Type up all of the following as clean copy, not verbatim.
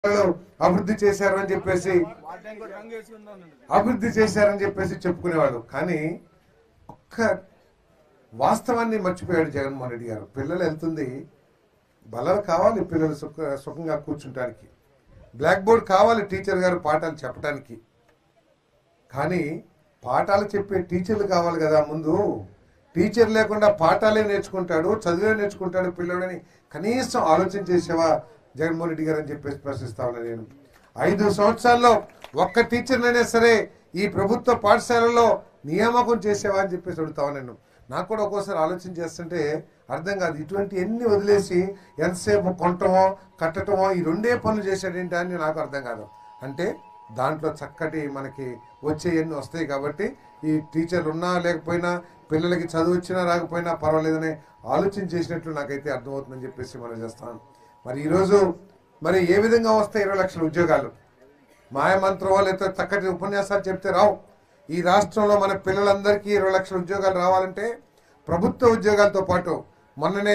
అభివృద్ధి చేశారని చెప్పేసి చెప్పుకునేవాడు. కానీ ఒక్క వాస్తవాన్ని మర్చిపోయాడు జగన్మోహన్ రెడ్డి గారు. పిల్లలు వెళ్తుంది, బలలు కావాలి పిల్లలు సుఖంగా కూర్చుంటానికి, బ్లాక్ బోర్డ్ కావాలి టీచర్ గారు పాఠాలు చెప్పడానికి. కానీ పాఠాలు చెప్పే టీచర్లు కావాలి కదా. ముందు టీచర్ లేకుండా పాఠాలే నేర్చుకుంటాడు, చదువే నేర్చుకుంటాడు పిల్లడని కనీసం ఆలోచన చేసేవా జగన్మోహన్ రెడ్డి గారు అని చెప్పేసి ప్రశ్నిస్తా ఉన్నా నేను. 5 సంవత్సరాల్లో ఒక్క టీచర్నైనా సరే ఈ ప్రభుత్వ పాఠశాలలో నియామకం చేసేవా అని చెప్పేసి అడుగుతా ఉన్నాను. నాకు కూడా ఒక్కోసారి ఆలోచన చేస్తుంటే అర్థం కాదు. ఇటువంటి ఎన్ని వదిలేసి ఎంతసేపు కొనటమో కట్టటమో ఈ రెండే పనులు చేశాడేంటి అని నాకు అర్థం కాదు. అంటే దాంట్లో చక్కటి మనకి వచ్చే ఎన్ని వస్తాయి కాబట్టి ఈ టీచర్లు ఉన్నా లేకపోయినా పిల్లలకి చదువు వచ్చినా రాకపోయినా పర్వాలేదని ఆలోచన చేసినట్లు నాకైతే అర్థమవుతుందని చెప్పేసి మనం చేస్తాను. మరి ఈరోజు మరి ఏ విధంగా వస్తాయి 20 లక్షల ఉద్యోగాలు? మాయమంత్రమో లేకపోతే చక్కటి ఉపన్యాసాలు చెప్తే రావు. ఈ రాష్ట్రంలో మన పిల్లలందరికీ 20 లక్షల ఉద్యోగాలు రావాలంటే ప్రభుత్వ ఉద్యోగాలతో పాటు మొన్ననే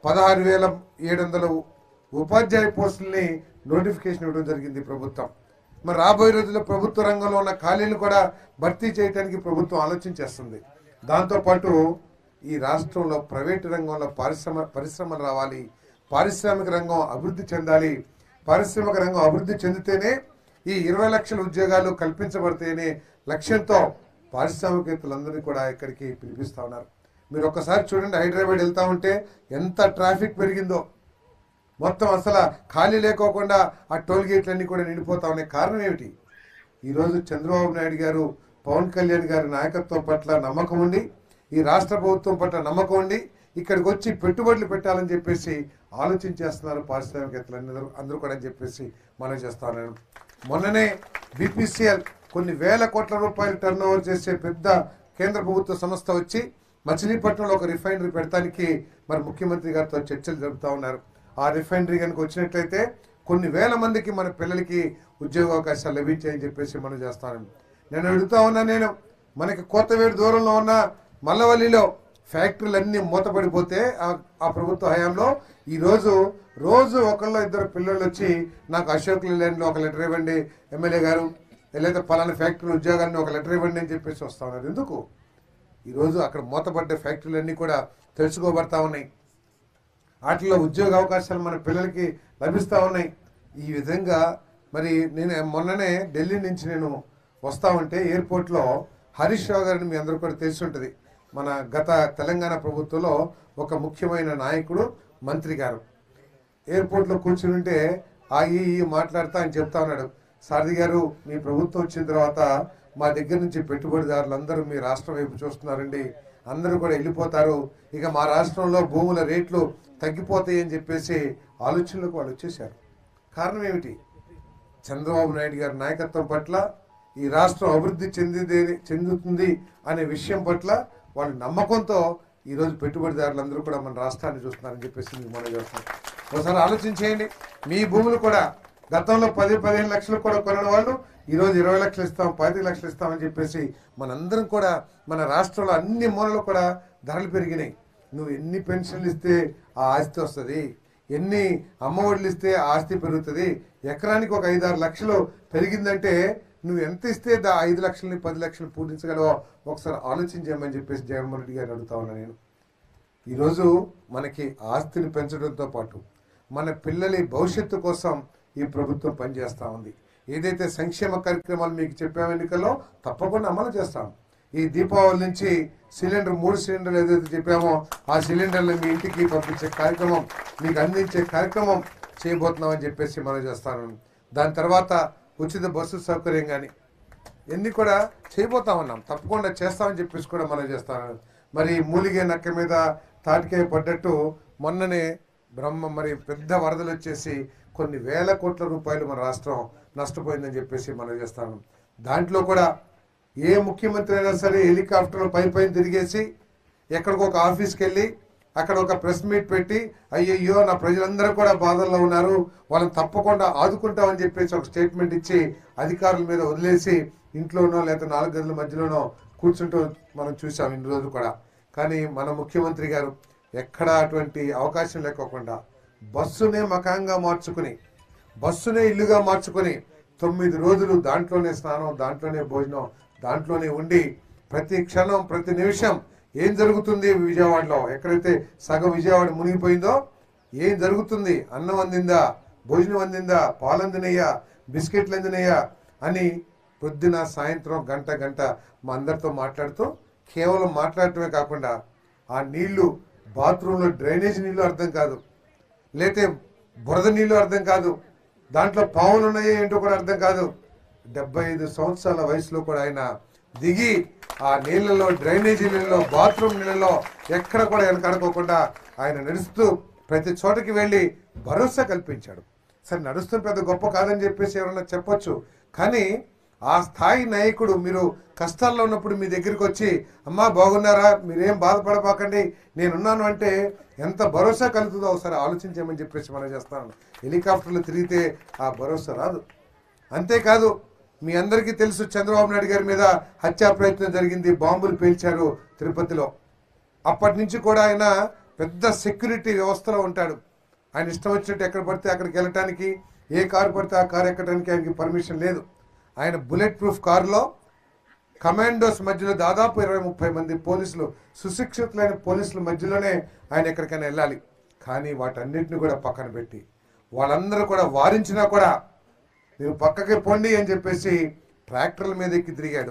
16,700 ఉపాధ్యాయ పోస్టుల్ని నోటిఫికేషన్ ఇవ్వడం జరిగింది ప్రభుత్వం. మరి రాబోయే రోజుల్లో ప్రభుత్వ రంగంలో ఉన్న ఖాళీలు కూడా భర్తీ చేయడానికి ప్రభుత్వం ఆలోచన చేస్తుంది. దాంతోపాటు ఈ రాష్ట్రంలో ప్రైవేటు రంగంలో పరిశ్రమలు రావాలి, పారిశ్రామిక రంగం అభివృద్ధి చెందాలి. పారిశ్రామిక రంగం అభివృద్ధి చెందితేనే ఈ 20 లక్షల ఉద్యోగాలు కల్పించబడితేనే లక్ష్యంతో పారిశ్రామికవేత్తలందరినీ కూడా ఇక్కడికి పిలిపిస్తా ఉన్నారు. మీరు ఒక్కసారి చూడండి, హైదరాబాద్ వెళ్తా ఉంటే ఎంత ట్రాఫిక్ పెరిగిందో. మొత్తం అసలు ఖాళీ లేకోకుండా ఆ టోల్ గేట్లన్నీ కూడా నిండిపోతా ఉన్నాయి. కారణం ఏమిటి? ఈరోజు చంద్రబాబు నాయుడు గారు, పవన్ కళ్యాణ్ గారి నాయకత్వం పట్ల నమ్మకం ఉండి, ఈ రాష్ట్ర ప్రభుత్వం పట్ల నమ్మకం ఉండి ఇక్కడికి వచ్చి పెట్టుబడులు పెట్టాలని చెప్పేసి ఆలోచన చేస్తున్నారు పారిశ్రామికవేత్తలు అందరూ కూడా అని చెప్పేసి మనం చేస్తా ఉన్నాను. మొన్ననే BPCL కొన్ని వేల కోట్ల రూపాయలు టర్న్ ఓవర్ చేసే పెద్ద కేంద్ర ప్రభుత్వ సంస్థ వచ్చి మచిలీపట్నంలో ఒక రిఫైనరీ పెడతానికి మరి ముఖ్యమంత్రి గారితో చర్చలు జరుపుతా ఉన్నారు. ఆ రిఫైనరీ కనుక వచ్చినట్లయితే కొన్ని వేల మందికి మన పిల్లలకి ఉద్యోగ అవకాశాలు లభించాయని చెప్పేసి మనం చేస్తాను. నేను అడుగుతా ఉన్నా, నేను మనకి కొత్తవేడు దూరంలో ఉన్న మల్లవల్లిలో ఫ్యాక్టరీలన్నీ మూతపడిపోతే ఆ ప్రభుత్వ హయాంలో ఈరోజు రోజు ఒకళ్ళు ఇద్దరు పిల్లలు వచ్చి నాకు అశోక్ లేలాండ్లో ఒక లెటర్ ఇవ్వండి ఎమ్మెల్యే గారు, లేదా పలానా ఫ్యాక్టరీ ఉద్యోగాన్ని ఒక లెటర్ ఇవ్వండి అని చెప్పేసి వస్తా ఉన్నారు. ఎందుకు? ఈరోజు అక్కడ మూతపడ్డ ఫ్యాక్టరీలన్నీ కూడా తెలుసుకోబడతా ఉన్నాయి. వాటిలో ఉద్యోగ అవకాశాలు మన పిల్లలకి లభిస్తూ ఉన్నాయి. ఈ విధంగా మరి నేను మొన్ననే ఢిల్లీ నుంచి నేను వస్తా ఉంటే ఎయిర్పోర్ట్లో హరీష్ రావు గారిని మీ అందరూ కూడా తెలిసి ఉంటుంది. మన గత తెలంగాణ ప్రభుత్వంలో ఒక ముఖ్యమైన నాయకుడు, మంత్రి గారు ఎయిర్పోర్ట్లో కూర్చుని ఉంటే ఈ మాట్లాడుతూ ఆయన చెప్తా ఉన్నాడు, సారథి గారు మీ ప్రభుత్వం వచ్చిన తర్వాత మా దగ్గర నుంచి పెట్టుబడిదారులు అందరూ మీ రాష్ట్రం వైపు చూస్తున్నారండి, అందరూ కూడా వెళ్ళిపోతారు, ఇక మా రాష్ట్రంలో భూముల రేట్లు తగ్గిపోతాయి అని చెప్పేసి ఆలోచనలకు వాళ్ళు వచ్చేసారు. కారణం ఏమిటి? చంద్రబాబు నాయుడు గారి నాయకత్వం పట్ల ఈ రాష్ట్రం అభివృద్ధి చెందుతుంది అనే విషయం పట్ల వాళ్ళ నమ్మకంతో ఈరోజు పెట్టుబడిదారులందరూ కూడా మన రాష్ట్రాన్ని చూస్తున్నారని చెప్పేసి మీకు మనం చేస్తున్నాం. ఒకసారి ఆలోచన చేయండి. మీ భూములు కూడా గతంలో 10-15 లక్షలు కూడా కొనని వాళ్ళు ఈరోజు 20 లక్షలు ఇస్తాం, 25 లక్షలు ఇస్తామని చెప్పేసి మనందరం కూడా మన రాష్ట్రంలో అన్ని మూలలు కూడా ధరలు పెరిగినాయి. నువ్వు ఎన్ని పెన్షన్లు ఇస్తే ఆ ఆస్తి వస్తుంది, ఎన్ని అమ్మఒడులు ఇస్తే ఆ ఆస్తి పెరుగుతుంది, ఎకరానికి ఒక 5-6 లక్షలు పెరిగిందంటే నువ్వు ఎంత ఇస్తే 5 లక్షలని 10 లక్షలు పూరించగలవో ఒకసారి ఆలోచించేయమని చెప్పేసి జగన్మోహన్ రెడ్డి గారిని అడుగుతా ఉన్నా నేను. ఈరోజు మనకి ఆస్తిని పెంచడంతో పాటు మన పిల్లల భవిష్యత్తు కోసం ఈ ప్రభుత్వం పనిచేస్తూ ఉంది. ఏదైతే సంక్షేమ కార్యక్రమాలు మీకు చెప్పాము ఎన్నికల్లో తప్పకుండా అమలు చేస్తాం. ఈ దీపావళి నుంచి సిలిండర్ 3 సిలిండర్లు ఏదైతే చెప్పామో ఆ సిలిండర్లు మీ ఇంటికి పంపించే కార్యక్రమం, మీకు అందించే కార్యక్రమం చేయబోతున్నామని చెప్పేసి మనం చేస్తాను. దాని తర్వాత ఉచిత బస్సు సౌకర్యం కానీ ఎన్ని కూడా చేయబోతా ఉన్నాం, తప్పకుండా చేస్తామని చెప్పేసి కూడా మనం చేస్తాను. మరి మూలిగే నక్క మీద తాటికాయ పడ్డట్టు మొన్ననే మరి పెద్ద వరదలు వచ్చేసి కొన్ని వేల కోట్ల రూపాయలు మన రాష్ట్రం నష్టపోయిందని చెప్పేసి మనం చేస్తాను. దాంట్లో కూడా ఏ ముఖ్యమంత్రి అయినా సరే హెలికాప్టర్లో పైన తిరిగేసి ఎక్కడికో ఒక ఆఫీస్కి వెళ్ళి అక్కడ ఒక ప్రెస్ మీట్ పెట్టి అయ్యయ్యో నా ప్రజలందరూ కూడా బాధల్లో ఉన్నారు, వాళ్ళని తప్పకుండా ఆదుకుంటామని చెప్పేసి ఒక స్టేట్మెంట్ ఇచ్చి అధికారుల మీద వదిలేసి ఇంట్లోనో లేదా 4 గదుల మధ్యలోనో కూర్చుంటూ మనం చూసాం ఇన్ని రోజులు కూడా. కానీ మన ముఖ్యమంత్రి గారు ఎక్కడా అటువంటి అవకాశం లేకోకుండా బస్సునే మకాంగా మార్చుకుని బస్సునే ఇల్లుగా మార్చుకొని 9 రోజులు దాంట్లోనే స్నానం, దాంట్లోనే భోజనం, దాంట్లోనే ఉండి ప్రతి క్షణం ప్రతి నిమిషం ఏం జరుగుతుంది విజయవాడలో, ఎక్కడైతే సగం విజయవాడ మునిగిపోయిందో ఏం జరుగుతుంది, అన్నం అందిందా, భోజనం అందిందా, పాలు అందినయ్యా, బిస్కెట్లు అందినయ్యా అని పొద్దున సాయంత్రం గంట గంట మా అందరితో మాట్లాడుతూ, కేవలం మాట్లాడటమే కాకుండా ఆ నీళ్లు బాత్రూంలో డ్రైనేజ్ నీళ్లు అర్థం కాదు, లేతే బురద నీళ్లు అర్థం కాదు, దాంట్లో పావులు ఉన్నాయో ఏంటో కూడా అర్థం కాదు. 75 సంవత్సరాల వయసులో కూడా ఆయన దిగి ఆ నీళ్లలో, డ్రైనేజీ నీళ్ళలో, బాత్రూమ్ నీళ్ళలో ఎక్కడ కూడా వెనకడుకోకుండా ఆయన నడుస్తూ ప్రతి చోటకి వెళ్ళి భరోసా కల్పించాడు. సరే, నడుస్తున్న పెద్ద గొప్ప కాదని చెప్పేసి ఎవరన్నా చెప్పొచ్చు, కానీ ఆ స్థాయి నాయకుడు మీరు కష్టాల్లో ఉన్నప్పుడు మీ దగ్గరికి వచ్చి, అమ్మా బాగున్నారా, మీరేం బాధపడబాకండి, నేనున్నాను అంటే ఎంత భరోసా కలుగుతుందో ఒకసారి ఆలోచించామని చెప్పేసి మనం చేస్తాను. హెలికాప్టర్లు తిరిగితే ఆ భరోసా రాదు. అంతేకాదు, మీ అందరికీ తెలుసు, చంద్రబాబు నాయుడు గారి మీద హత్యా ప్రయత్నం జరిగింది, బాంబులు పేల్చారు తిరుపతిలో. అప్పటి నుంచి కూడా ఆయన పెద్ద సెక్యూరిటీ వ్యవస్థలో ఉంటాడు. ఆయన ఇష్టం వచ్చినట్టు ఎక్కడ పడితే అక్కడికి వెళ్ళటానికి, ఏ కారు పడితే ఆ కారు ఎక్కడానికి ఆయనకి పర్మిషన్ లేదు. ఆయన బుల్లెట్ ప్రూఫ్ కారులో కమాండోస్ మధ్యలో దాదాపు 20-30 మంది పోలీసులు, సుశిక్షితులైన పోలీసుల మధ్యలోనే ఆయన ఎక్కడికైనా వెళ్ళాలి. కానీ వాటన్నిటిని కూడా పక్కన పెట్టి వాళ్ళందరూ కూడా వారించినా కూడా మీరు పక్కకి పొండి అని చెప్పేసి ట్రాక్టర్ల మీద ఎక్కి తిరిగాడు.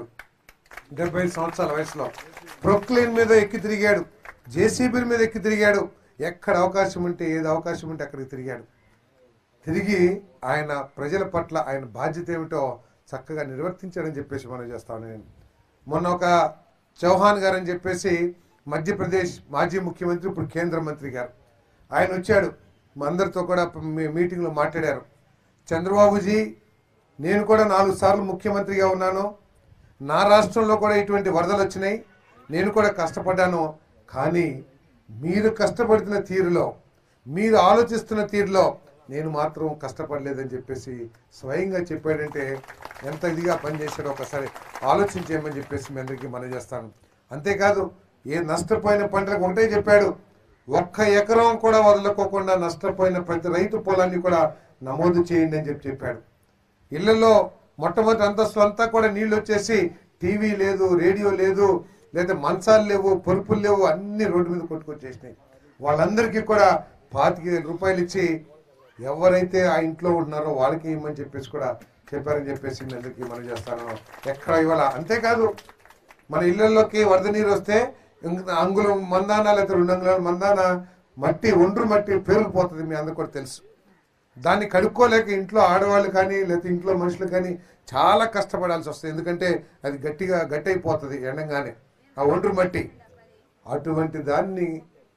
75 సంవత్సరాల వయసులో ప్రొక్లైన్ మీద ఎక్కి తిరిగాడు, జేసీబీల మీద ఎక్కి తిరిగాడు. ఎక్కడ అవకాశం ఉంటే, ఏది అవకాశం ఉంటే అక్కడికి తిరిగాడు. తిరిగి ఆయన ప్రజల పట్ల ఆయన బాధ్యత ఏమిటో చక్కగా నిర్వర్తించాడని చెప్పేసి మనం చేస్తాను. నేను మొన్న ఒక చౌహాన్ గారు అని చెప్పేసి మధ్యప్రదేశ్ మాజీ ముఖ్యమంత్రి, ఇప్పుడు కేంద్ర మంత్రి గారు, ఆయన వచ్చాడు. మా అందరితో కూడా మీటింగ్లో మాట్లాడారు. చంద్రబాబుజీ, నేను కూడా 4 సార్లు ముఖ్యమంత్రిగా ఉన్నాను, నా రాష్ట్రంలో కూడా ఇటువంటి వరదలు వచ్చినాయి, నేను కూడా కష్టపడ్డాను, కానీ మీరు కష్టపడుతున్న తీరులో, మీరు ఆలోచిస్తున్న తీరులో నేను మాత్రం కష్టపడలేదని చెప్పేసి స్వయంగా చెప్పాడంటే ఎంత ఇదిగా పనిచేశాడో ఒకసారి ఆలోచించేయమని చెప్పేసి మీ అందరికీ మనం చేస్తాను. అంతేకాదు, ఏ నష్టపోయిన పంటలకు ఒకటే చెప్పాడు, 1 ఎకరం కూడా వదలుకోకుండా నష్టపోయిన ప్రతి రైతు పొలాన్ని కూడా నమోదు చేయండి అని చెప్పాడు. ఇళ్లలో మొట్టమొదటి అంతస్తులు అంతా కూడా నీళ్లు వచ్చేసి టీవీ లేదు, రేడియో లేదు, లేదా మంచాలు లేవు, పరుపులు లేవు, అన్ని రోడ్డు మీద కొట్టుకొచ్చేసినాయి. వాళ్ళందరికీ కూడా 25,000 రూపాయలు ఇచ్చి ఎవరైతే ఆ ఇంట్లో ఉంటున్నారో వాళ్ళకి ఇవ్వమని చెప్పేసి కూడా చెప్పారని చెప్పేసి మీ అందరికీ మనం చేస్తాను. ఎక్కడ ఇవ్వాల. అంతేకాదు, మన ఇళ్లలోకి వరద నీరు వస్తే అంగుళం మందాన లేకపోతే 2 అంగుళాల మందాన మట్టి, ఒండ్రు మట్టి పేరుకుపోతుంది, మీ అందరికి కూడా తెలుసు. దాన్ని కడుక్కోలేక ఇంట్లో ఆడవాళ్ళు కానీ లేకపోతే ఇంట్లో మనుషులు కానీ చాలా కష్టపడాల్సి వస్తుంది. ఎందుకంటే అది గట్టి అయిపోతుంది ఎండంగానే, ఆ ఒండ్రు మట్టి. అటువంటి దాన్ని,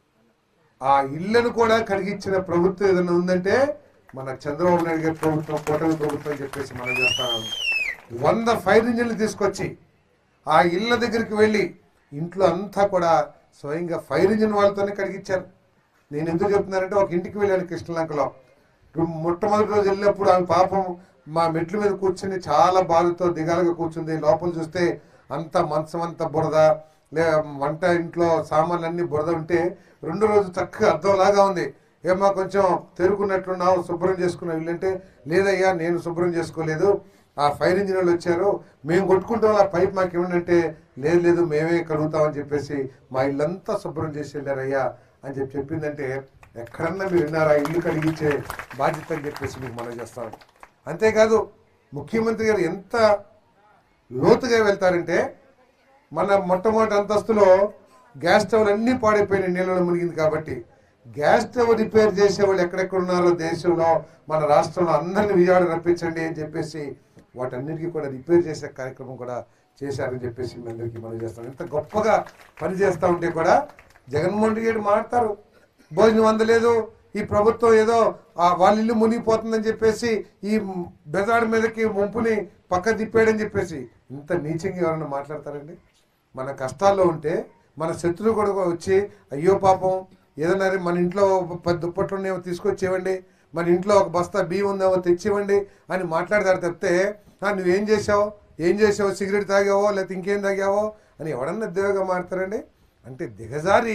ఆ ఇళ్లను కూడా కడిగించిన ప్రభుత్వం ఏదైనా ఉందంటే మన చంద్రబాబు నాయుడు గారి ప్రభుత్వం, కూటమి ప్రభుత్వం అని చెప్పేసి మనం చేస్తాం. 100 ఫైర్ ఇంజిన్లు తీసుకొచ్చి ఆ ఇళ్ల దగ్గరికి వెళ్ళి ఇంట్లో అంతా కూడా స్వయంగా ఫైర్ ఇంజిన్ వాళ్ళతోనే కడిగించారు. నేను ఎందుకు చెప్తున్నానంటే, ఒక ఇంటికి వెళ్ళాను కృష్ణలంకలో. మొట్టమొదటి రోజు వెళ్ళినప్పుడు ఆమె పాపం మా మెట్ల మీద కూర్చుని చాలా బాధతో దిగాలుగా కూర్చుంది. లోపల చూస్తే అంత మంచం అంతా బురద, వంట ఇంట్లో సామాన్లు అన్ని బురద ఉంటే, 2వ రోజు చక్కగా అర్థంలాగా ఉంది. ఏమా కొంచెం తెరుకున్నట్లున్నావు, శుభ్రం చేసుకున్నావు ఇల్లంటే, లేదయ్యా నేను శుభ్రం చేసుకోలేదు, ఆ ఫైర్ ఇంజిన్ వాళ్ళు వచ్చారు, మేము కొట్టుకుంటాం, ఆ పైప్ మాకు ఇవ్వండి, లేదు మేమే కడుగుతామని చెప్పేసి మా ఇల్లంతా శుభ్రం చేసి వెళ్ళారయ్యా అని చెప్పిందంటే, ఎక్కడన్నా మీరు విన్నారా ఇల్లు కడిగించే బాధ్యత అని చెప్పేసి మీకు మనం చేస్తాం. అంతేకాదు, ముఖ్యమంత్రి గారు ఎంత లోతుగా వెళ్తారంటే, మన మొట్టమొదటి అంతస్తులో గ్యాస్ స్టవ్లు అన్నీ పాడైపోయినాయి, నీళ్ళలో మునిగింది కాబట్టి. గ్యాస్ స్టవ్ రిపేర్ చేసేవాళ్ళు ఎక్కడెక్కడ ఉన్నారో దేశంలో, మన రాష్ట్రంలో అందరినీ విజయవాడ రప్పించండి అని చెప్పేసి వాటన్నిటికీ కూడా రిపేర్ చేసే కార్యక్రమం కూడా చేశారని చెప్పేసి మీ అందరికీ మనం చేస్తాం. ఎంత గొప్పగా పనిచేస్తూ ఉంటే కూడా జగన్మోహన్ రెడ్డి గారు మాట్లాడతారు, భోజనం అందలేదు, ఈ ప్రభుత్వం ఏదో వాళ్ళ ఇల్లు మునిగిపోతుందని చెప్పేసి ఈ బెజాడ్ మీదకి ముంపుని పక్క తిప్పాడని చెప్పేసి. ఇంత నీచంగా ఎవరైనా మాట్లాడతారండి? మన కష్టాల్లో ఉంటే మన శత్రువు కూడా వచ్చి, అయ్యో పాపం ఏదన్నా మన ఇంట్లో 10 దుప్పట్లు ఉన్నాయో తీసుకొచ్చేవండి, మన ఇంట్లో ఒక బస్తా బియ్యం ఉందేమో తెచ్చివ్వండి అని మాట్లాడతారు తప్పితే, నువ్వేం చేసావు, సిగరెట్ తాగావో లేకపోతే ఇంకేం తాగావో అని ఎవడన్నా దిగగా మాడతారండి? అంటే దిగజారి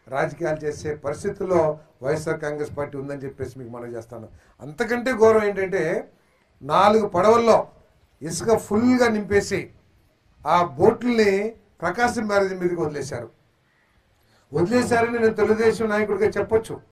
రాజకీయాలు చేసే పరిస్థితుల్లో వైఎస్ఆర్ కాంగ్రెస్ పార్టీ ఉందని చెప్పేసి మీకు మనం చేస్తాను. అంతకంటే గౌరవం ఏంటంటే 4 పడవల్లో ఇసుక ఫుల్గా నింపేసి ఆ బోట్లని ప్రకాశం బ్యారేజీ మీదకి వదిలేశారని నేను తెలుగుదేశం నాయకుడిగా చెప్పొచ్చు.